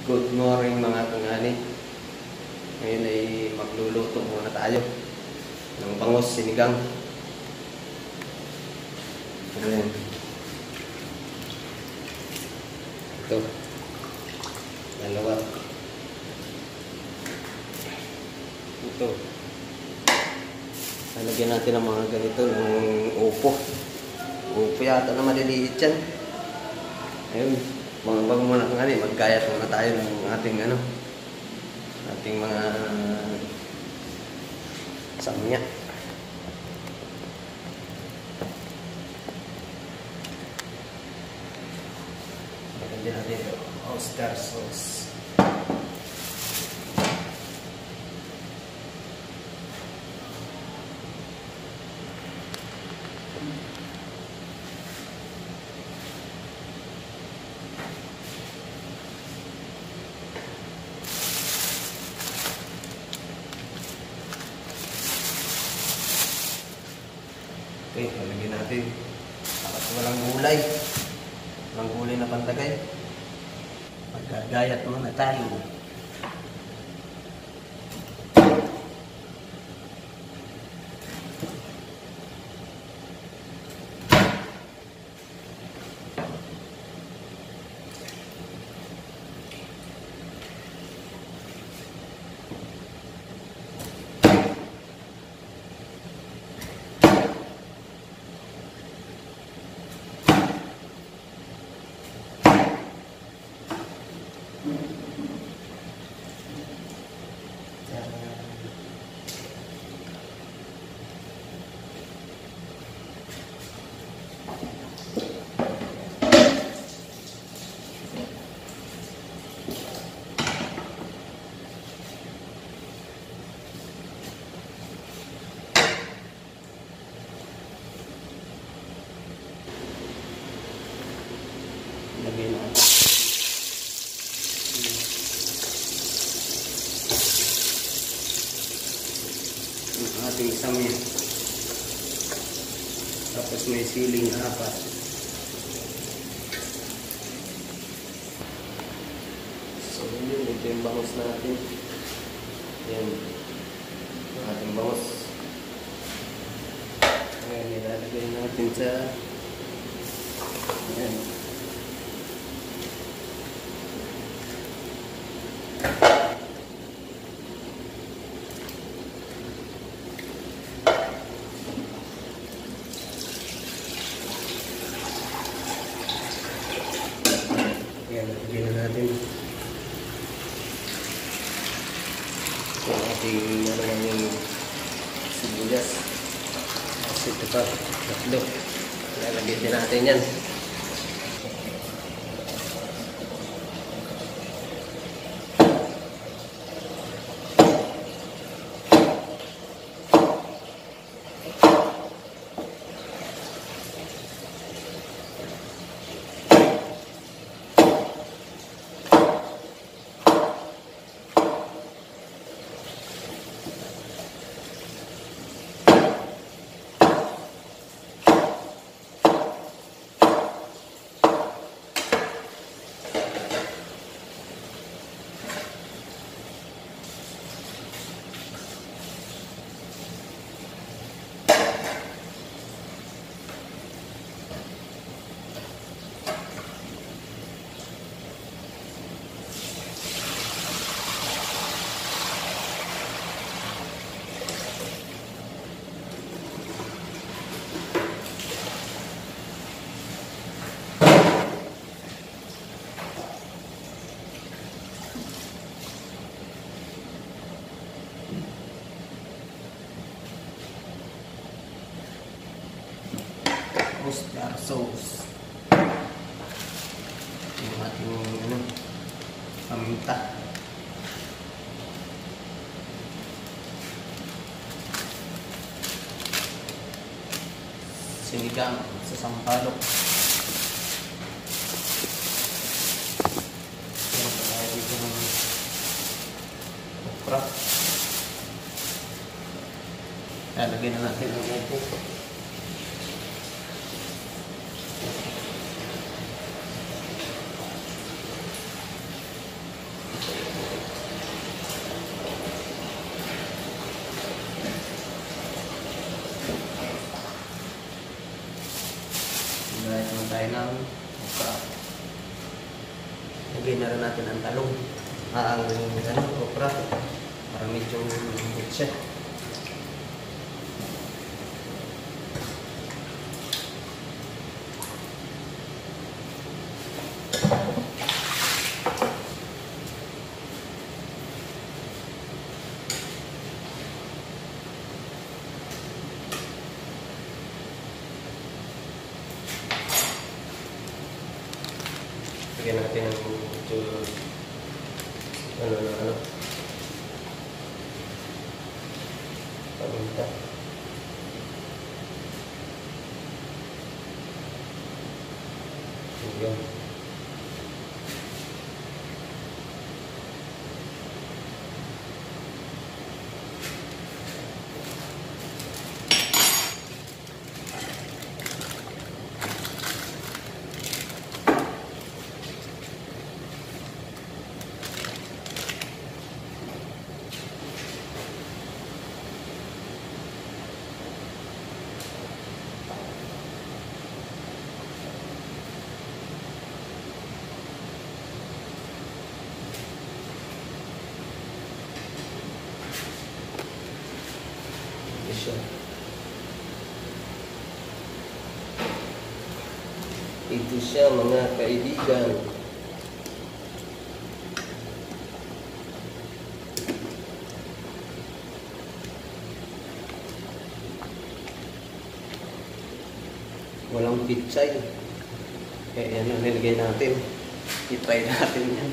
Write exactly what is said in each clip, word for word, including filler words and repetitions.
Good morning mga tungani. Ngayon ay magluluto muna tayo ng bangus sinigang. Ayan. Ito. Dalawa. Ito. Lalagyan natin ng mga ganito ng upo. Upo yata na maliliit yan. Ayun. Mga bago muna kung ano, maggayat muna tayo ng ating ano, ating mga samya. Maganda natin ito, oyster sauce. Okay, lalagyan natin. Dapat walang gulay. Walang gulay na pantagay. Magkagayat muna tayo. Lagay natin ang ating samya. Tapos may siling apat. So yun, ito yung bangus natin. Yan ang ating bangus. Ayan, nilalagay natin sa ayan. Ayan, lagyan na natin yung ating ano lang yung sibuyas. Kasi ito pa, tatlo. Lalagyan din natin yan. Oyster sauce. Yung ating ano, paminta. Sinigang sa sampalok. Yan pala dito ng okra. Lalagyan na natin ng upo. Gayat naman tayo ng okra. Lagyan na rin natin ang talong. Ah, ang ano, okra. Para medyo hit siya. Lagyan natin ang medyo ano na ano paminta. Ayan. Siya. Ito siya mga kaibigan. Walang pitsay. Kaya yan ang nilagay natin. I-try natin yan.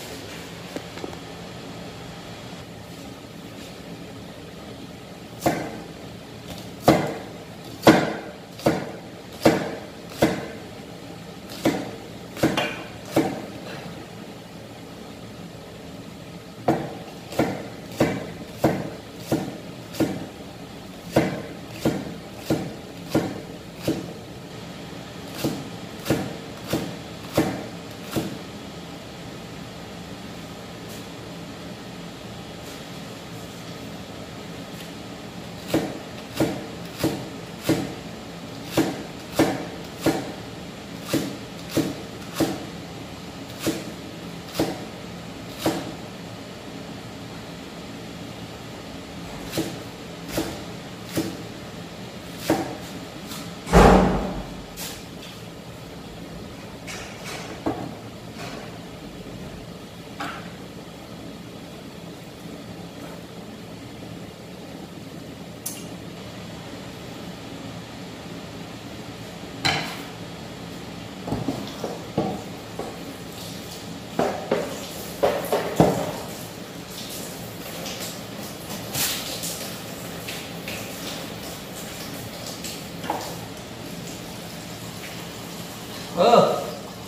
Oh.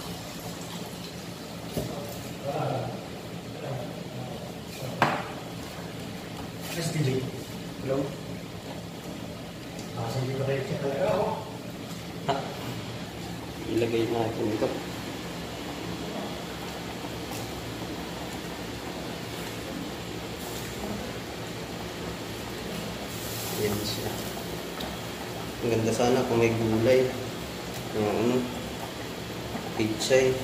S D J. Hello. Ah, hindi ko kayo check talaga ako. Ha? Ilagay natin ito. Yan siya. Ang ganda sana kung may gulay. Yung ano, pichay.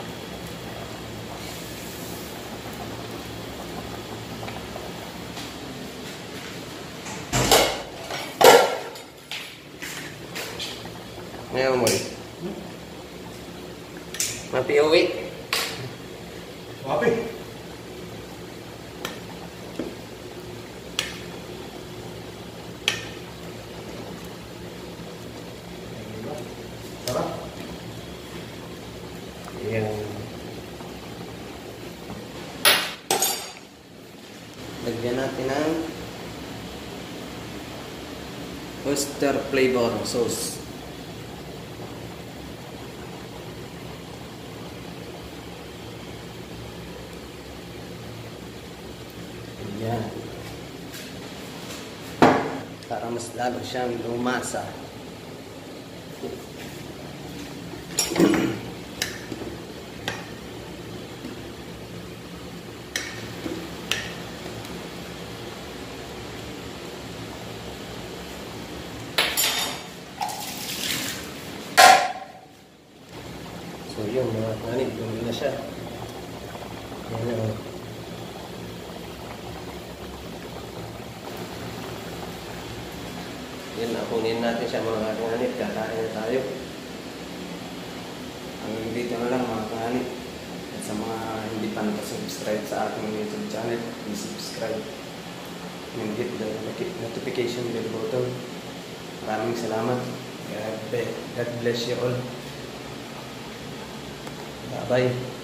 Ngayon mo eh. Mapi-uwi. Wapi. Sarap. Ayan. Lagyan natin ng oyster flavor sauce. Ayan. Para mas lalo siyang lumasa. So yun mga kanip, bumili na siya. Yan na oh. Yan na, kunin natin siya mga kanip, kakain na tayo. Hanggang dito na lang mga kanip. At sa mga hindi pa nakasubscribe sa aking YouTube channel, please subscribe and hit the notification bell button. Maraming salamat. God bless you all. Bye-bye.